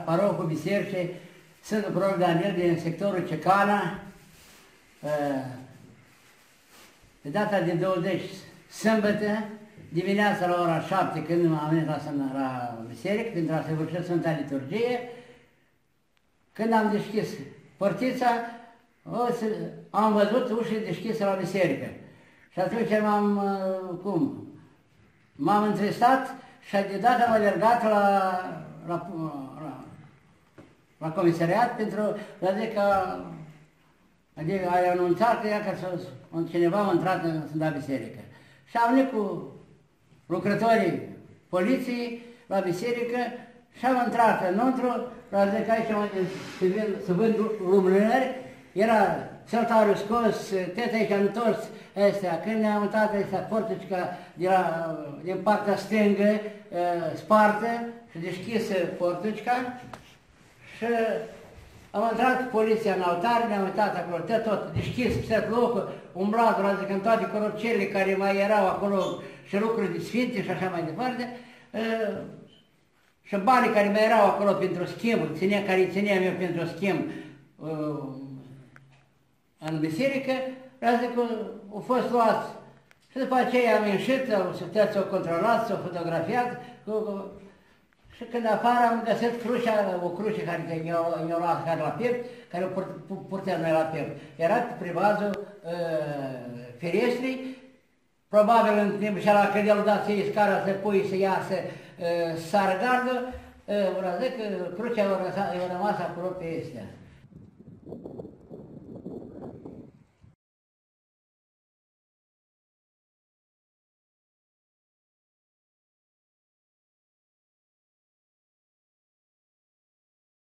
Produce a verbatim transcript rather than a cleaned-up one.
Parocul bisericii Sfântul Proroc Daniel din sectorul Cecana, pe data de douăzeci, sâmbătă, dimineața la ora șapte, când am venit la, la biserică, pentru a săvârși Sfânta Liturghie, când am deschis portița, am văzut ușile deschise la biserică. Și atunci m-am, cum, m-am întristat și deodată am alergat la, la, la, la comisariat pentru a zic că adică ai anunțat că, că cineva a intrat în Sfânta Biserică. Și am venit cu lucrătorii poliției la biserică și am intrat înăuntru, la zic că aici se vând lumânări, era saltarul scos, teta aici am întors astea. Când ne-am uitat astea, portițca de la, din partea stângă, spartă și deschisă portițca și am intrat cu poliția în altar, ne-am uitat acolo, tot, tot deschis, tot locul, umblat, la zic, în toate corocelele care mai erau acolo și lucruri de sfinte și așa mai departe. Și banii care mai erau acolo pentru schimb, ținea, care țineam eu pentru schimb în biserică, la zic, au fost luați. Și după aceea am ieșit, s-au controlat, s-au fotografiat, și când afară am găsit crucea, o cruce care mi-a luat care la piept, care o purteam noi la piept. Era pe privazul uh, ferestrii, probabil în timpul ăla când el dat să iei scara, să pui, să iasă, uh, să sară gardul, uh, vreau zic că crucea a rămas acolo pe astea.